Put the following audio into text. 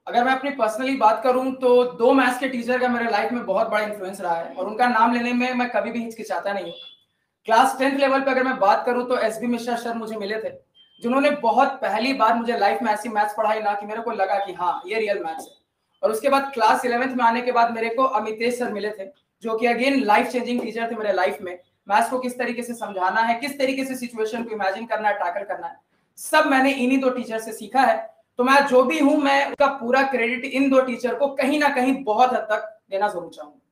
अगर मैं अपनी पर्सनली बात करूं तो 2 मैथ्स के टीचर का मेरे लाइफ में बहुत बड़ा इन्फ्लुएंस रहा है और उनका नाम लेने में मैं कभी भी हिचकिचाता नहीं हूं। क्लास 10th लेवल पे अगर मैं बात करूं तो एसबी मिश्रा सर मुझे मिले थे, जिन्होंने बहुत पहली बार मुझे लाइफ में ऐसी मैथ्स पढ़ाई ना कि मेरे को लगा कि हाँ ये रियल मैथ्स है। और उसके बाद क्लास 11th में आने के बाद मेरे को अमितेश सर मिले थे, जो कि अगेन लाइफ चेंजिंग टीचर थे मेरे लाइफ में। मैथ्स को किस तरीके से समझाना है, किस तरीके से सिचुएशन को इमेजिन करना है, टैकल करना है, सब मैंने इन्हीं 2 टीचर से सीखा है। तो मैं जो भी हूं, मैं उसका पूरा क्रेडिट इन 2 टीचर को कहीं ना कहीं बहुत हद तक देना जरूर चाहूंगा।